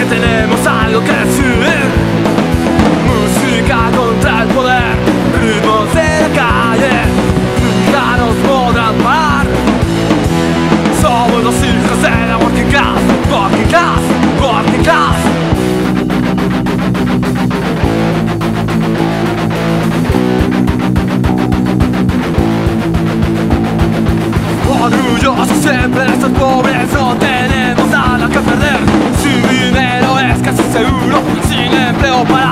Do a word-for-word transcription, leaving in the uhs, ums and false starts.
tenemos algo que decir. Música contra el poder, ritmos de la calle, nunca nos podrán parar. Somos los hijos de la working class, working class, working class. Orgullosos siempre de ser pobres, no tenemos nada que perder. Sin dinero es casi seguro, sin empleo para